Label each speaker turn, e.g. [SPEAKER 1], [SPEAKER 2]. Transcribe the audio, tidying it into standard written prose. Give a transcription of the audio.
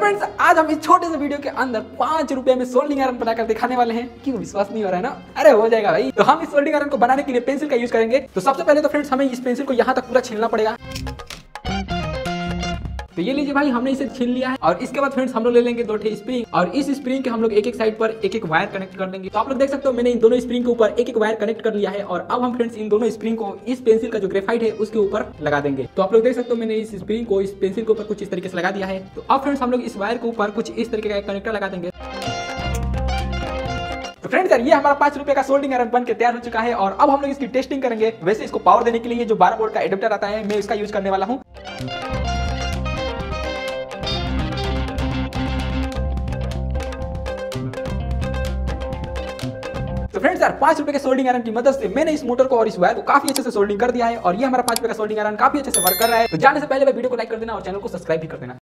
[SPEAKER 1] Friends आज हम इस छोटे से वीडियो के अंदर 5 रुपए में सोल्डिंग आयरन बनाकर दिखाने वाले हैं। क्यों विश्वास नहीं हो रहा है ना? अरे हो जाएगा भाई। तो हम इस सोल्डिंग आयरन को बनाने के लिए पेंसिल का यूज करेंगे। तो सबसे पहले तो फ्रेंड्स हमें इस पेंसिल को यहाँ तक पूरा छीलना पड़ेगा। तो ये लीजिए भाई, हमने इसे छीन लिया है। और इसके बाद फ्रेंड्स हम लोग ले लेंगे 2 स्प्रिंग और इस स्प्रिंग के हम लोग एक साइड पर एक वायर कनेक्ट कर देंगे। तो आप लोग देख सकते हो मैंने इन दोनों स्प्रिंग के ऊपर एक वायर कनेक्ट कर लिया है। और अब हम फ्रेंड्स इन दोनों स्प्रिंग को इस पेंसिल का जो ग्रेफाइट है उसके ऊपर लगा देंगे। तो आप लोग देख सकते हो मैंने इस स्प्रिंग को इस पेंसिल के ऊपर कुछ इस तरीके से लगा दिया है। तो अब फ्रेंड्स हम लोग इस वायर के ऊपर कुछ इस तरीके का कनेक्टर लगा देंगे। तो फ्रेंड्स यार ये हमारा 5 रुपए का सोल्डिंग आयरन बन के तैयार हो चुका है। और अब हम लोग इसकी टेस्टिंग करेंगे। वैसे इसको पावर देने के लिए जो 12 वोल्ट का एडेप्टर आता है मैं इसका यूज करने वाला हूँ। तो फ्रेंड्स यार 5 रुपए के सोल्डिंग आयरन की मदद से मैंने इस मोटर को और इस वायर को काफी अच्छे से सोल्डिंग कर दिया है। और ये हमारा 5 रुपए का सोल्डिंग आयरन काफी अच्छे से वर्क कर रहा है। तो जाने से पहले वीडियो को लाइक कर देना और चैनल को सब्सक्राइब भी कर देना।